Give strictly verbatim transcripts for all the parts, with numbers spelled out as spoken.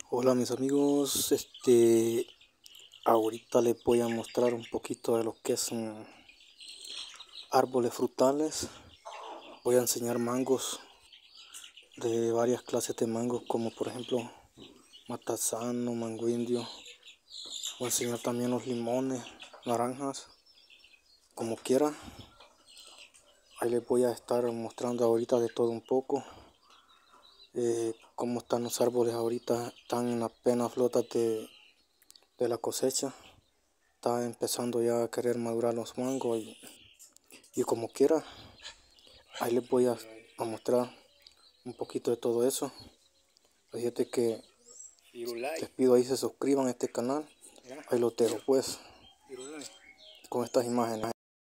Hola mis amigos, este ahorita les voy a mostrar un poquito de lo que son árboles frutales. Voy a enseñar mangos de varias clases de mangos, como por ejemplo matasano, mango indio. Voy a enseñar también los limones, naranjas, como quiera. Ahí les voy a estar mostrando ahorita de todo un poco. Eh, cómo están los árboles ahorita, están en apenas flotas de, de la cosecha. Está empezando ya a querer madurar los mangos y, y como quiera, ahí les voy a, a mostrar un poquito de todo eso. Fíjate que les pido ahí se suscriban a este canal. Ahí los dejo pues con estas imágenes.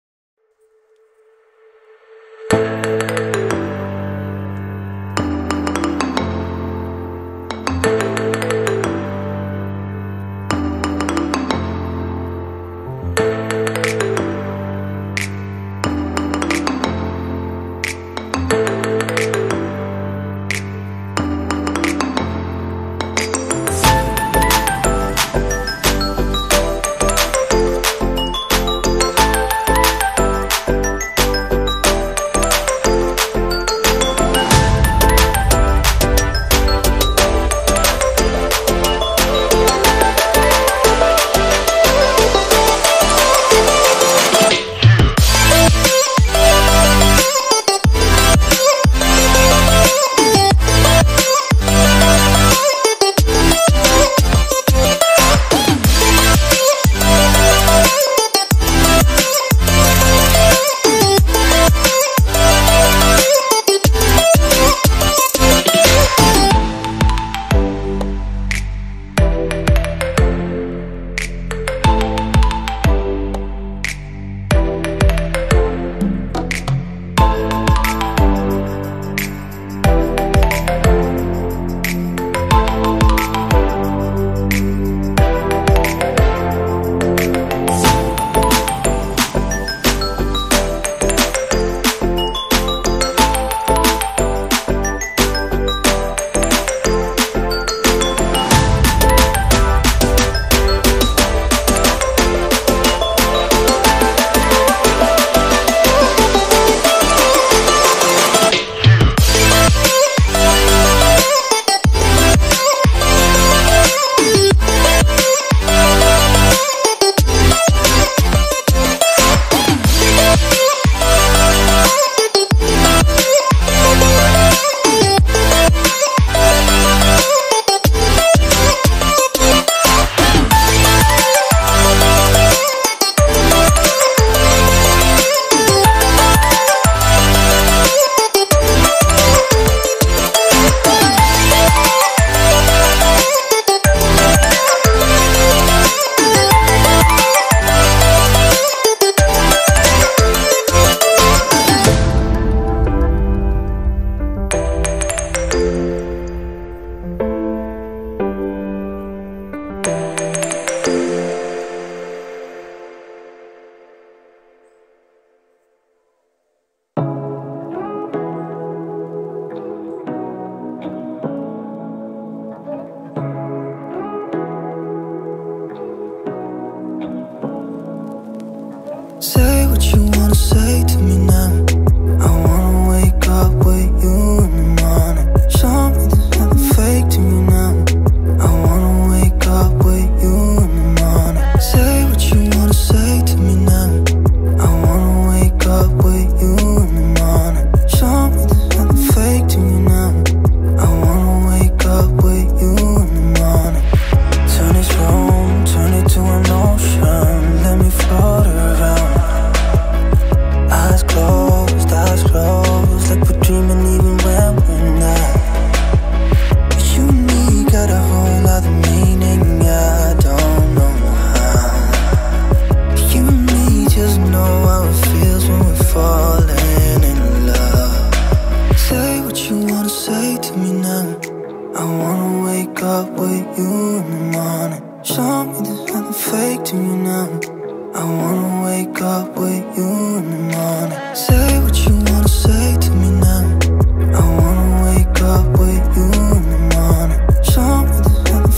Say what you wanna say to me now. I wanna wake up with you in the morning. Show me there's nothing fake to me now. I wanna wake up with you in the morning. Say what you wanna say to me now. I wanna wake up with you in the morning. Show me there's nothing fake to me now. I wanna wake up with you in the morning. Turn this room, turn it to an ocean. Let me float around. Eyes closed, eyes closed, like we're dreaming even when we're not. You and me got a whole other meaning, yeah, I don't know how. You and me just know how it feels when we're falling in love. Say what you wanna say to me now. I wanna wake up with you in the morning. Show me there's nothing fake to me now. I wanna wake up with you in the morning. Say what you wanna say to me now. I wanna wake up with you in the morning. Show me there's nothing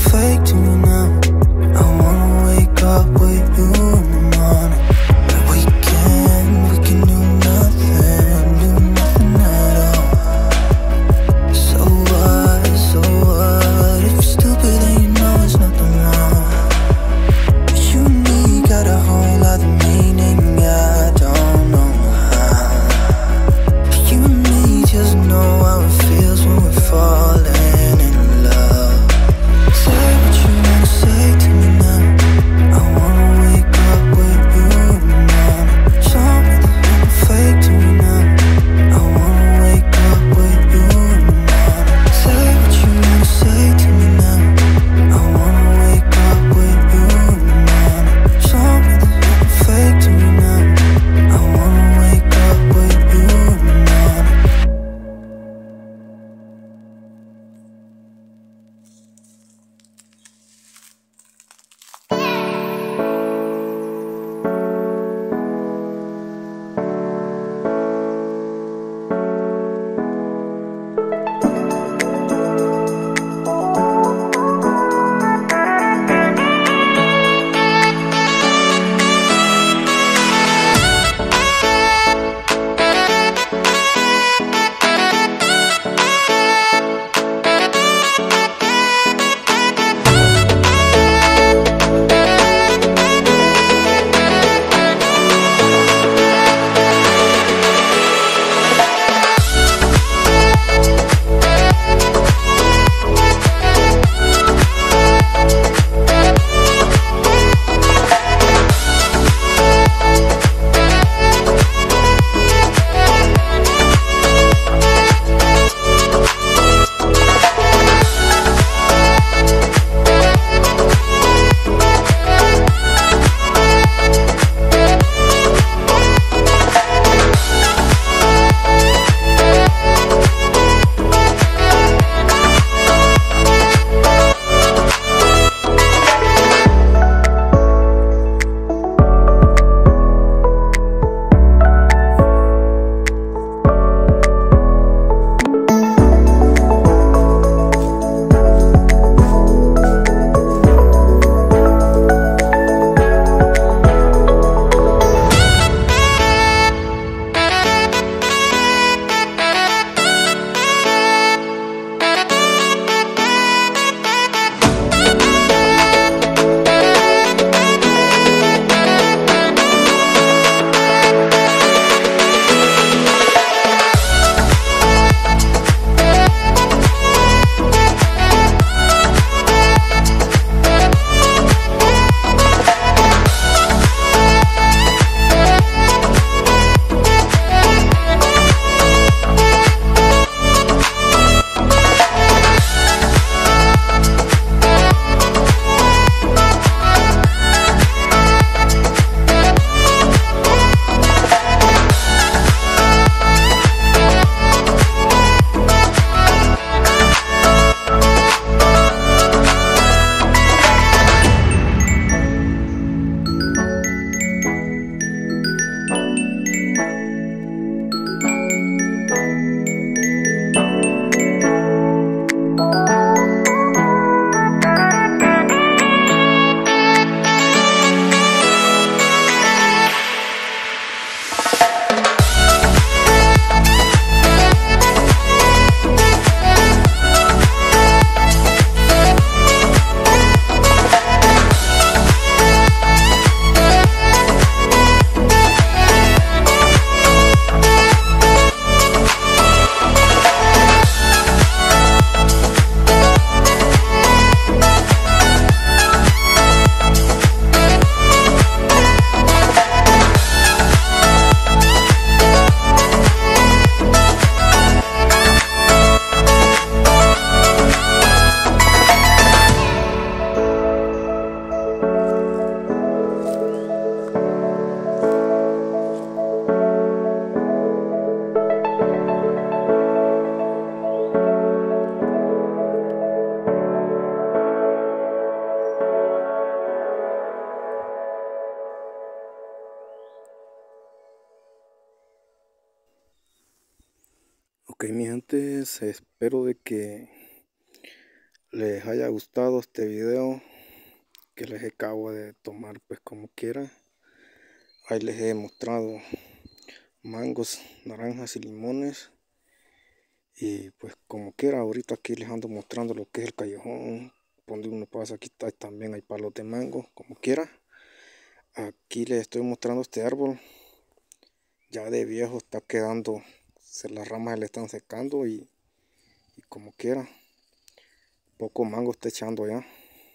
Ok, mi gente, espero de que les haya gustado este video que les acabo de tomar, pues como quiera. Ahí les he mostrado mangos, naranjas y limones. Y pues como quiera, ahorita aquí les ando mostrando lo que es el callejón. Donde uno pasa, aquí está, también hay palos de mango, como quiera. Aquí les estoy mostrando este árbol. Ya de viejo está quedando, se, las ramas se le están secando y, y como quiera. Poco mango está echando ya.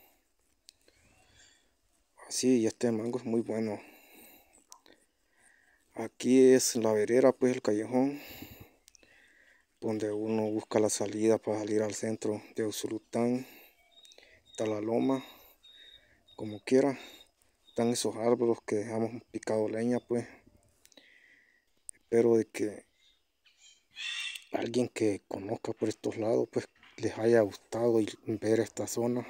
Así, y este mango es muy bueno. Aquí es la vereda, pues el callejón, donde uno busca la salida para salir al centro de Usulután. Está la loma, como quiera. Están esos árboles que dejamos picado leña, pues. Espero de que alguien que conozca por estos lados, pues les haya gustado y ver esta zona.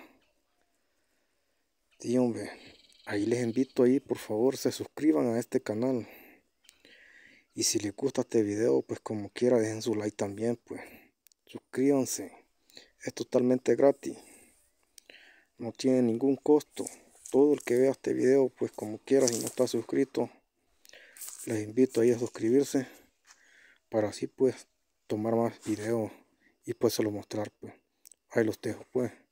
Sí, hombre, ahí les invito ahí, por favor, se suscriban a este canal. Y si les gusta este video, pues como quiera, dejen su like también, pues. Suscríbanse, es totalmente gratis, no tiene ningún costo. Todo el que vea este video, pues como quiera, si no está suscrito, les invito ahí a suscribirse, para así pues tomar más videos y pues se los mostrar, pues. Ahí los dejo, pues.